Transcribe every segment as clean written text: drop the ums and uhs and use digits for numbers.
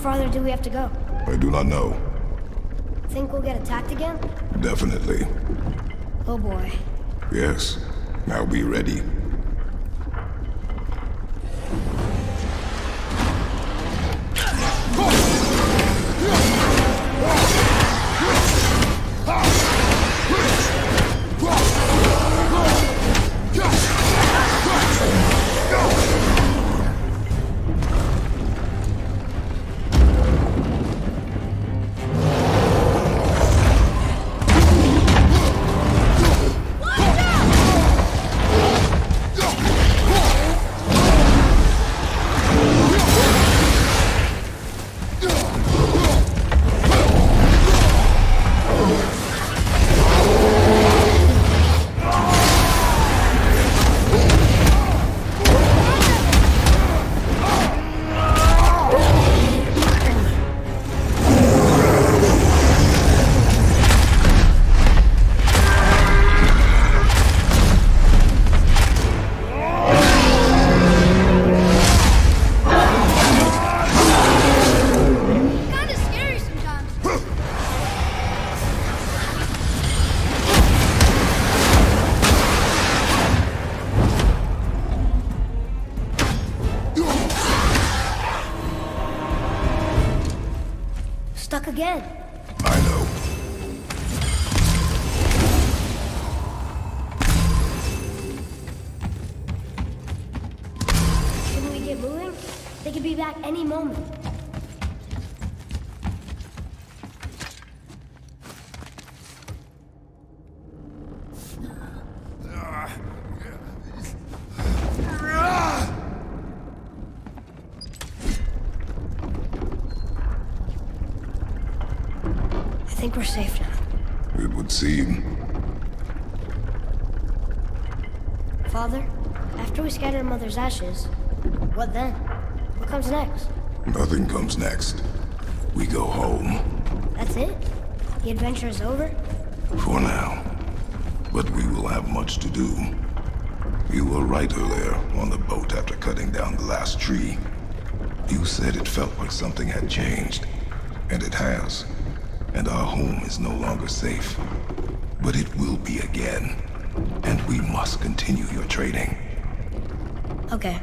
farther do we have to go? I do not know. Think we'll get attacked again? Definitely. Oh boy. Yes. Now be ready. Stuck again. I know. Shouldn't we get moving? They could be back any moment. I think we're safe now. It would seem. Father, after we scatter Mother's ashes, what then? What comes next? Nothing comes next. We go home. That's it? The adventure is over? For now. But we will have much to do. You were right earlier on the boat after cutting down the last tree. You said it felt like something had changed. And it has. And our home is no longer safe. But it will be again. And we must continue your training. Okay.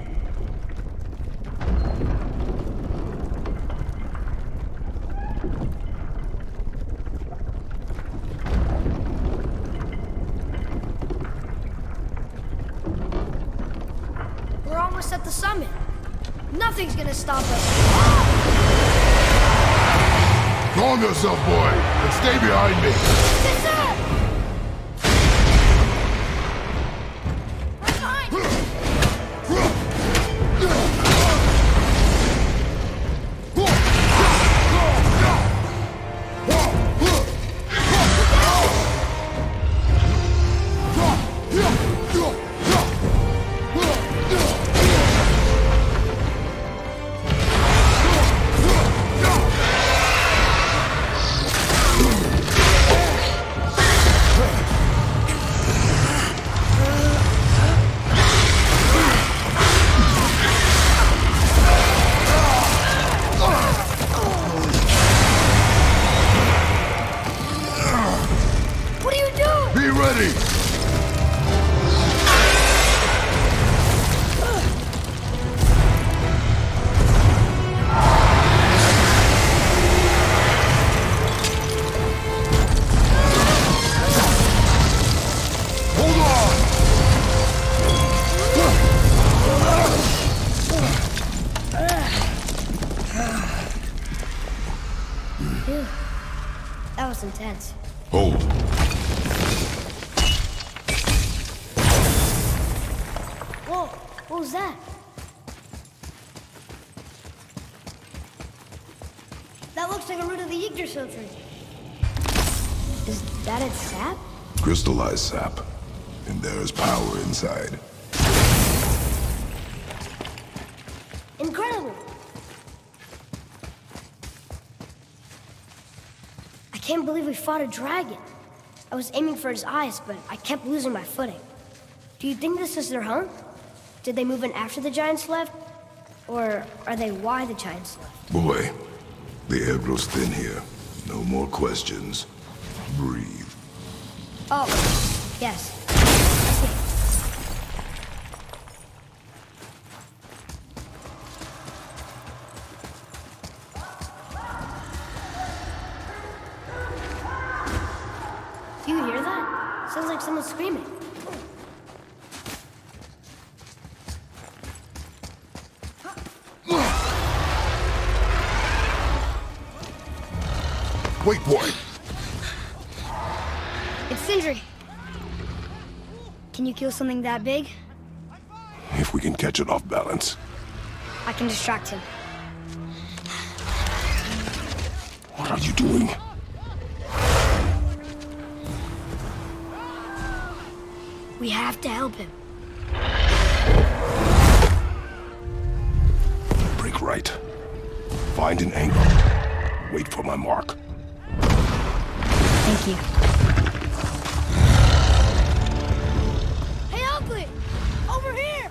We're almost at the summit. Nothing's gonna stop us. Calm yourself, boy, and stay behind me. Yes, sir! That was intense. Hold. Whoa, what was that? That looks like a root of the Yggdrasil tree. Is that its sap? Crystallized sap. And there is power inside. Incredible! I can't believe we fought a dragon. I was aiming for his eyes, but I kept losing my footing. Do you think this is their home? Did they move in after the giants left? Or are they why the giants left? Boy, The air grows thin here. No more questions. Breathe. Oh, yes. I see. Do you hear that? Sounds like someone screaming. Wait, boy! It's Sindri. Can you kill something that big? If we can catch it off balance. I can distract him. What are you doing? We have to help him. Break right. Find an angle. Wait for my mark. Thank you. Hey, Ugly! Over here!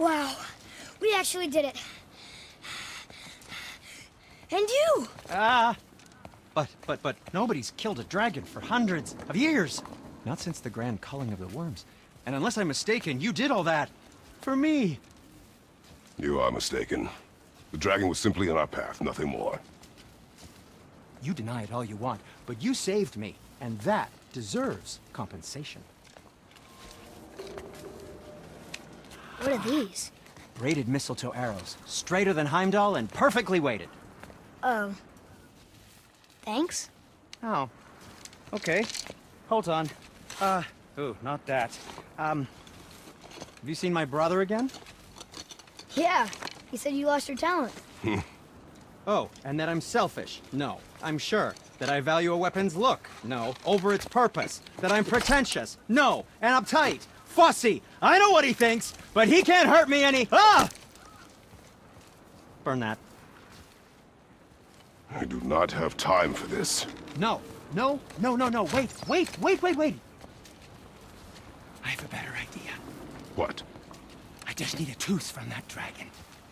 Wow, we actually did it. And you! But nobody's killed a dragon for hundreds of years. Not since the grand culling of the worms. And unless I'm mistaken, you did all that for me. You are mistaken. The dragon was simply in our path, nothing more. You deny it all you want, but you saved me, and that deserves compensation. What are these? Braided mistletoe arrows, straighter than Heimdall and perfectly weighted. Oh. Thanks? Oh. Okay. Hold on. Ooh, not that. Have you seen my brother again? Yeah. He said you lost your talent. Oh, and that I'm selfish? No, I'm sure. That I value a weapon's look? No, over its purpose. That I'm pretentious? No, and uptight, fussy. I know what he thinks, but he can't hurt me any. Ah! Burn that. I do not have time for this. No. Wait. I have a better idea. What? I just need a tooth from that dragon.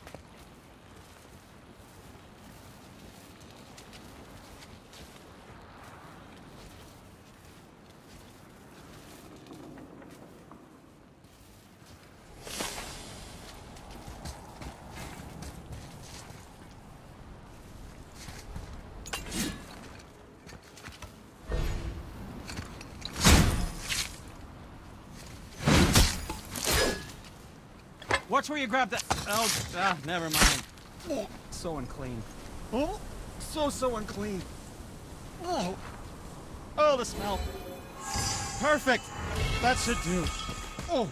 Watch where you grab that. Oh, never mind. Oh, so unclean. Oh, so unclean. Oh, the smell. Perfect. That should do. Oh.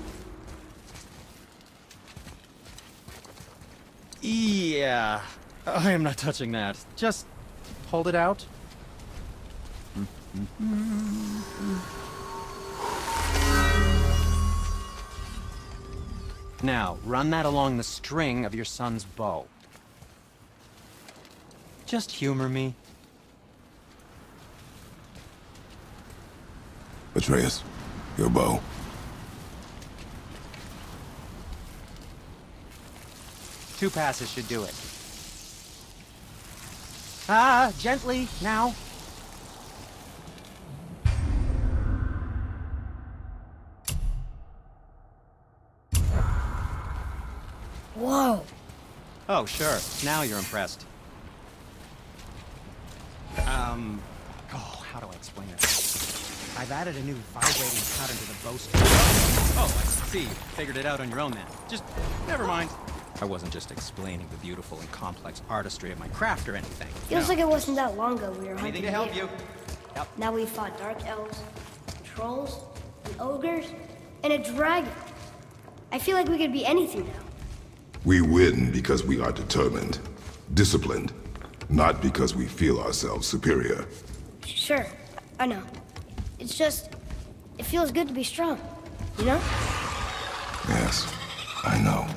Yeah. I am not touching that. Just hold it out. Now, run that along the string of your son's bow. Just humor me. Atreus, your bow. Two passes should do it. Gently, now. Whoa. Oh, sure. Now you're impressed. How do I explain it? I've added a new vibrating pattern to the bowstring. Oh, I see. Figured it out on your own then. Just, never mind. I wasn't just explaining the beautiful and complex artistry of my craft or anything. Feels like it wasn't that long ago we were hunting. Anything to help you. Yep. Now we fought dark elves, trolls, and ogres, and a dragon. I feel like we could be anything now. We win because we are determined, disciplined, not because we feel ourselves superior. Sure, I know. It's just, it feels good to be strong, you know? Yes, I know.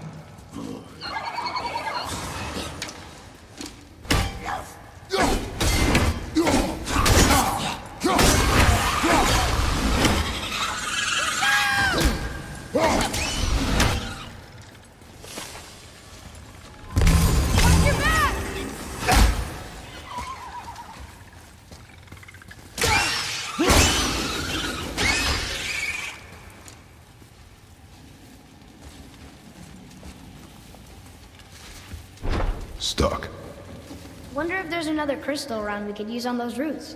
Stuck. Wonder if there's another crystal around we could use on those roots.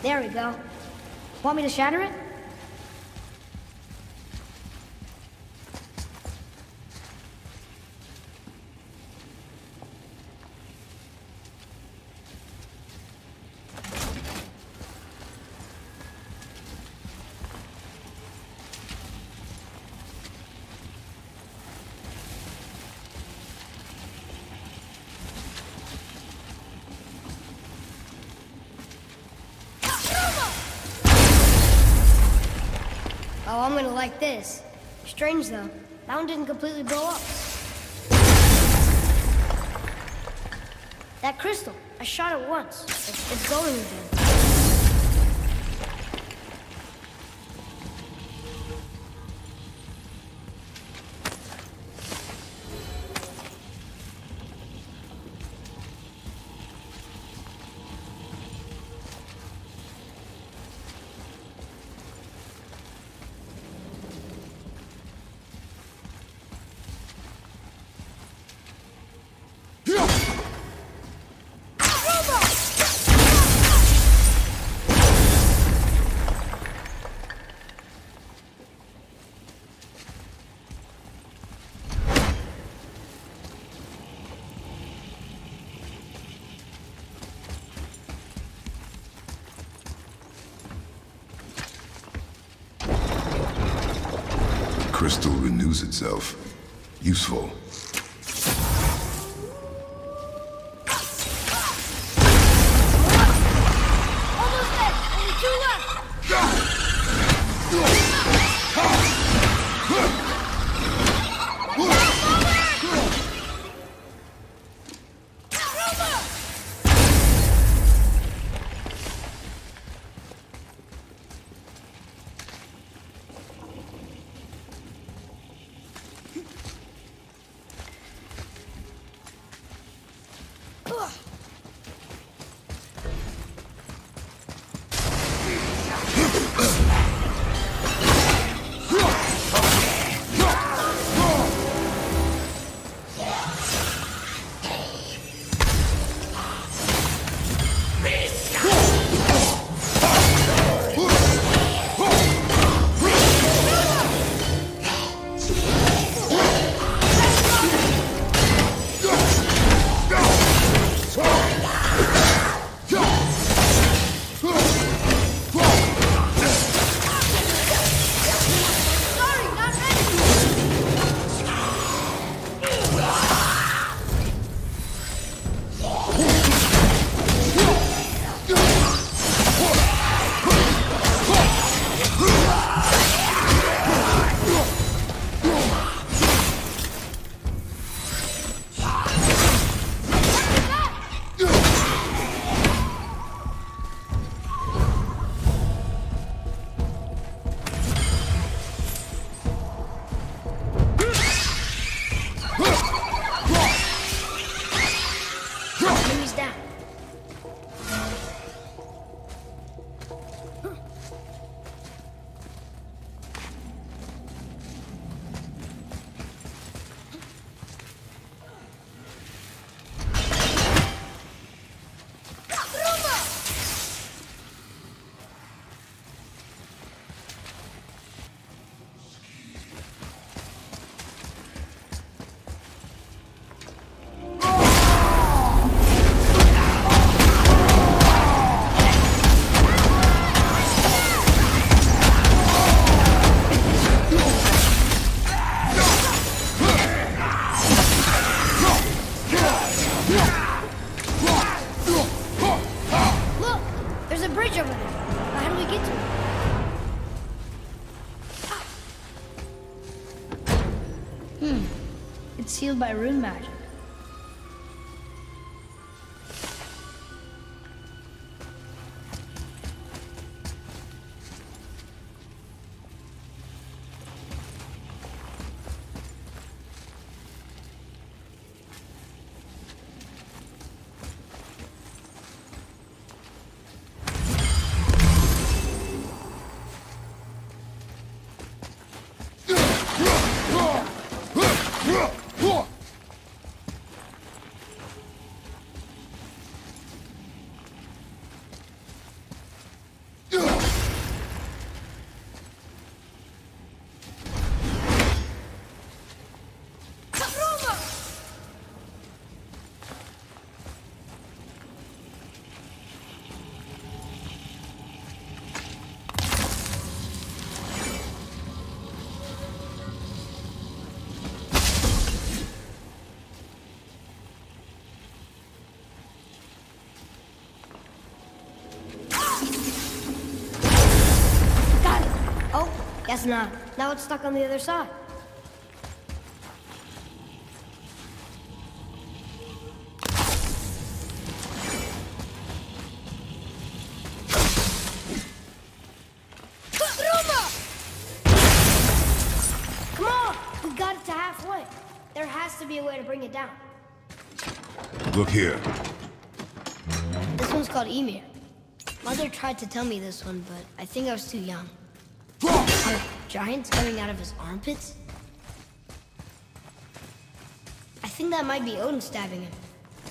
There we go. Want me to shatter it? Oh, I'm gonna like this. Strange though, that one didn't completely blow up. That crystal, I shot it once. It's going again. Crystal renews itself. Useful. Almost dead! Only 2 left! It's sealed by rune magic. Guess not. Now it's stuck on the other side. Come on! We got it to halfway. There has to be a way to bring it down. Look here. This one's called Emir. Mother tried to tell me this one, but I think I was too young. Are giants coming out of his armpits? I think that might be Odin stabbing him.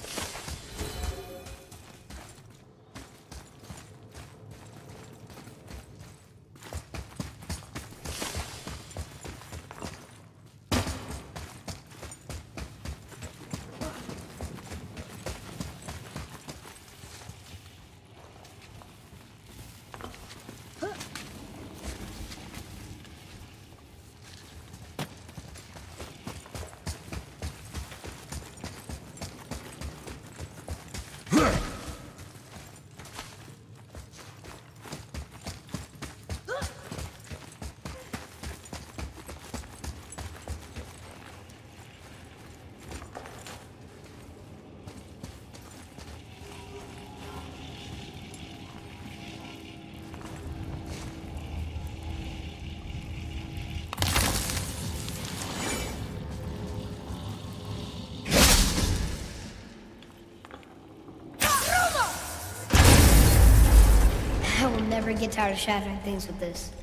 I will never get tired of shattering things with this.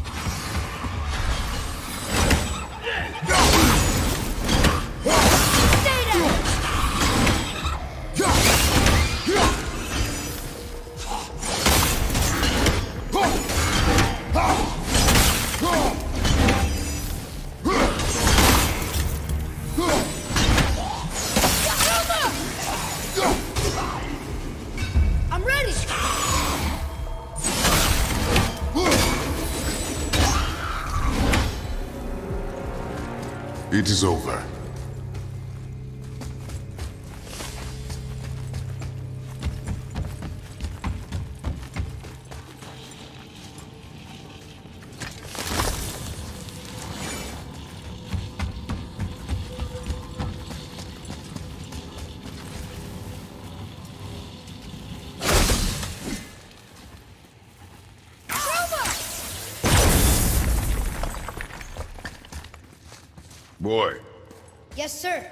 Stay down! I'm ready! It is over. Boy. Yes, sir.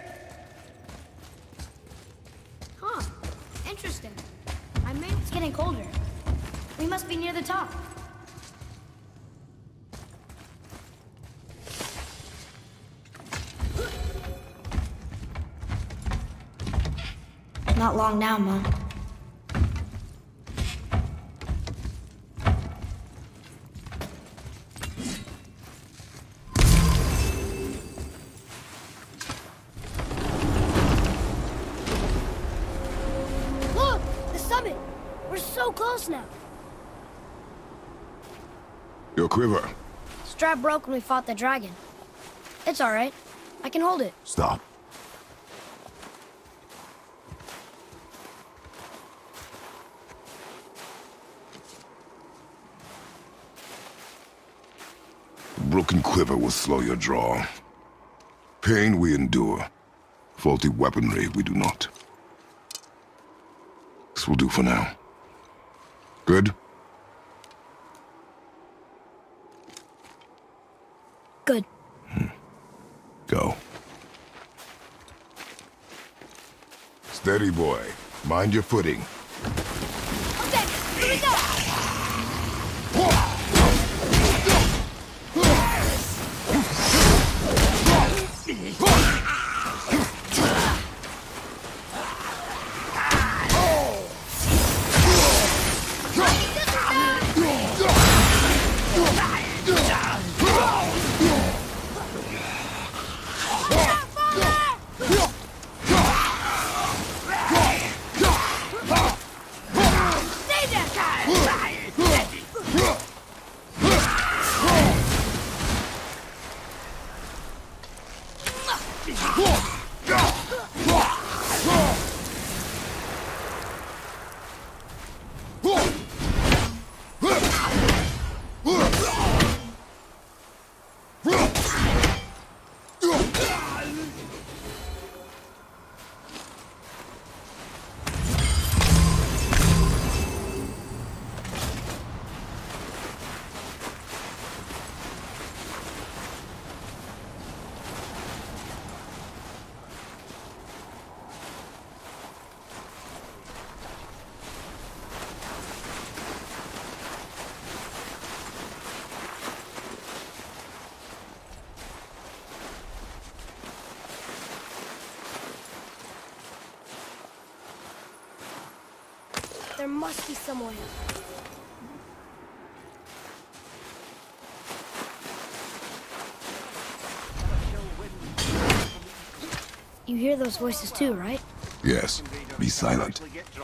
Huh. Interesting. I mean, it's getting colder. We must be near the top. Not long now, Mom. Look! The summit! We're so close now. Your quiver. Strap broke when we fought the dragon. It's all right. I can hold it. Stop. A broken quiver will slow your draw. Pain we endure. Faulty weaponry we do not. This will do for now. Good? Good. Go. Steady, boy. Mind your footing. Okay, here we go! Stay there! There must be some way. You hear those voices too, right? Yes. Be silent.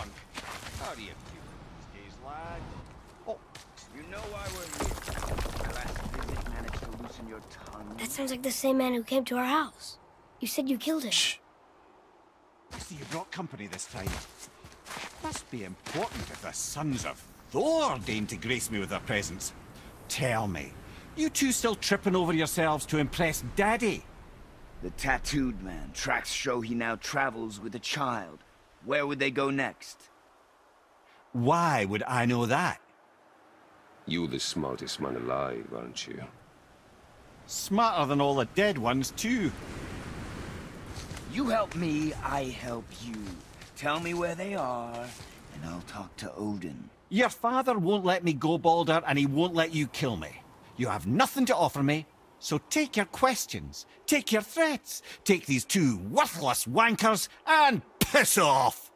That sounds like the same man who came to our house. You said you killed him. Shh. I see you brought company this time. Must be important if the sons of Thor deign to grace me with their presence. Tell me, you two still tripping over yourselves to impress Daddy? The tattooed man. Tracks show he now travels with a child. Where would they go next? Why would I know that? You're the smartest man alive, aren't you? Smarter than all the dead ones, too. You help me, I help you. Tell me where they are, and I'll talk to Odin. Your father won't let me go, Balder, and he won't let you kill me. You have nothing to offer me, so take your questions, take your threats, take these two worthless wankers, and piss off!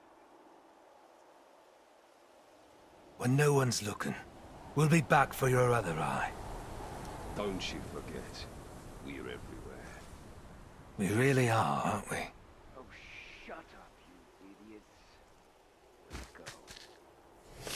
When no one's looking, we'll be back for your other eye. Don't you forget, we're everywhere. We really are, aren't we? Oh, shut up, you idiots. Let's go.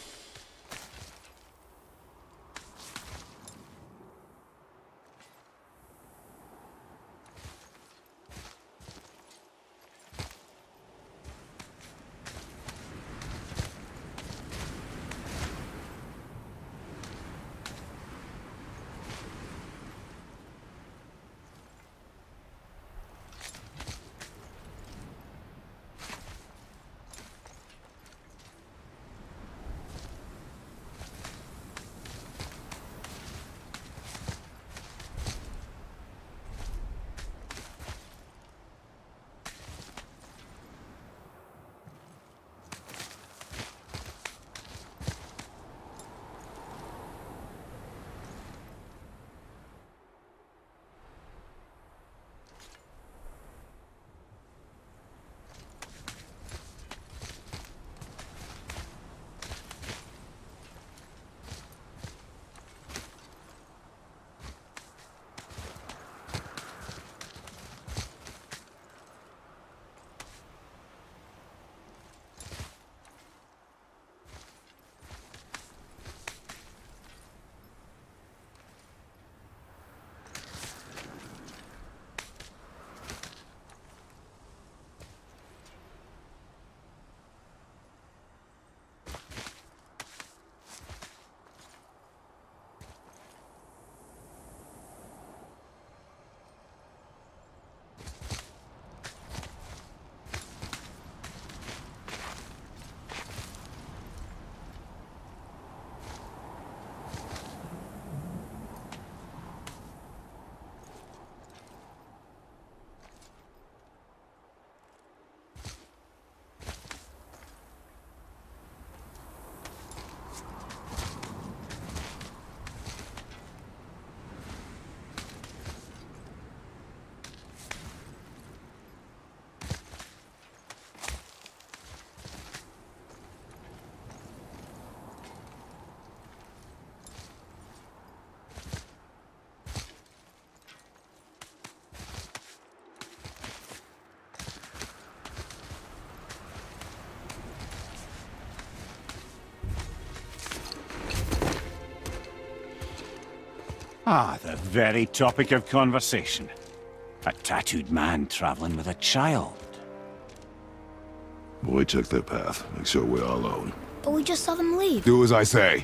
Ah, the very topic of conversation. A tattooed man traveling with a child. Boy, check their path. Make sure we're all alone. But we just saw them leave. Do as I say.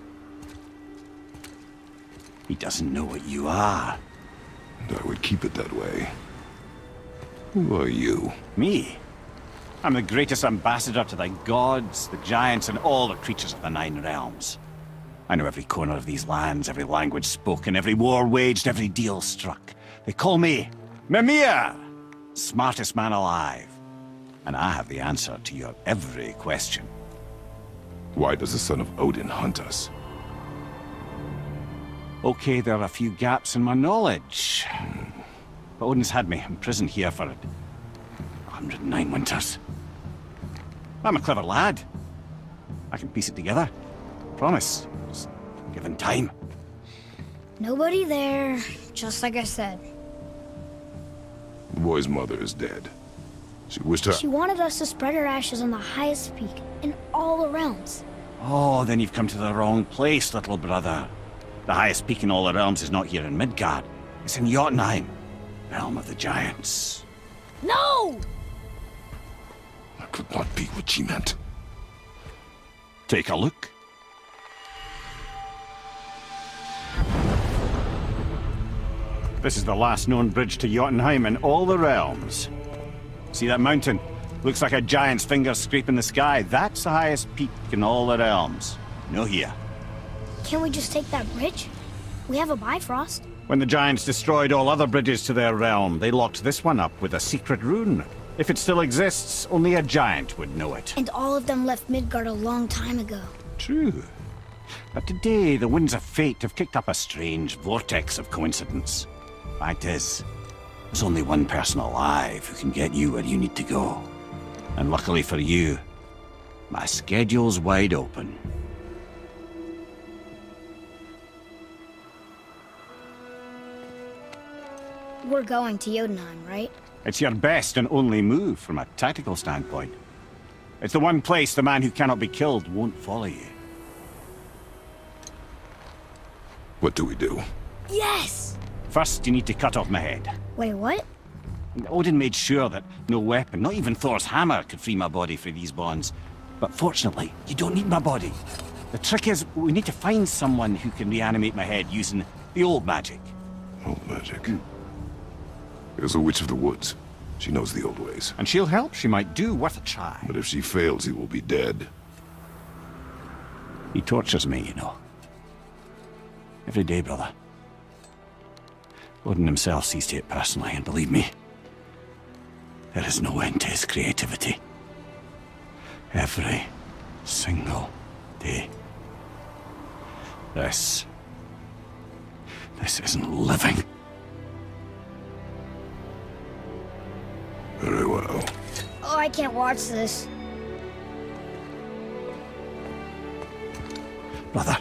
He doesn't know what you are. And I would keep it that way. Who are you? Me? I'm the greatest ambassador to the gods, the giants, and all the creatures of the Nine Realms. I know every corner of these lands, every language spoken, every war waged, every deal struck. They call me Mimir, smartest man alive. And I have the answer to your every question. Why does the son of Odin hunt us? Okay, there are a few gaps in my knowledge. But Odin's had me imprisoned here for 109 winters. I'm a clever lad. I can piece it together. Promise. Just given time. Nobody there, just like I said. The boy's mother is dead. She wished her... She wanted us to spread her ashes on the highest peak in all the realms. Oh, then you've come to the wrong place, little brother. The highest peak in all the realms is not here in Midgard. It's in Jotunheim, realm of the giants. No! That could not be what she meant. Take a look. This is the last known bridge to Jotunheim in all the realms. See that mountain? Looks like a giant's finger scraping the sky. That's the highest peak in all the realms. No here. Can't we just take that bridge? We have a Bifrost. When the giants destroyed all other bridges to their realm, they locked this one up with a secret rune. If it still exists, only a giant would know it. And all of them left Midgard a long time ago. True. But today, the winds of fate have kicked up a strange vortex of coincidence. Fact is, there's only one person alive who can get you where you need to go. And luckily for you, my schedule's wide open. We're going to Jotunheim, right? It's your best and only move from a tactical standpoint. It's the one place the man who cannot be killed won't follow you. What do we do? Yes! First, you need to cut off my head. Wait, what? Odin made sure that no weapon, not even Thor's hammer, could free my body from these bonds. But fortunately, you don't need my body. The trick is, we need to find someone who can reanimate my head using the old magic. Old magic. There's a witch of the woods. She knows the old ways. And she'll help. She might do. Worth a try. But if she fails, he will be dead. He tortures me, you know. Every day, brother. Odin himself sees to it personally, and believe me, there is no end to his creativity. Every single day. This isn't living. Very well. Oh, I can't watch this. Brother,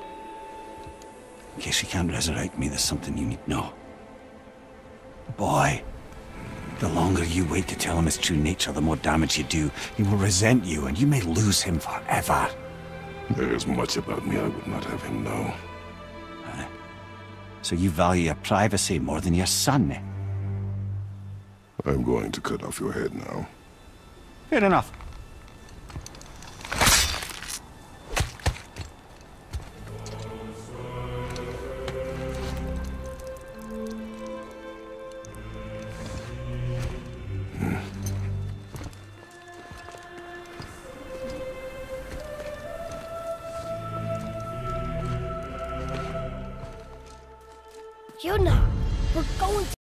in case you can't resurrect me, there's something you need to know. Boy, the longer you wait to tell him his true nature, the more damage you do. He will resent you, and you may lose him forever. There is much about me I would not have him know. So you value your privacy more than your son, eh? I'm going to cut off your head now. Fair enough. Yuna, we're going to...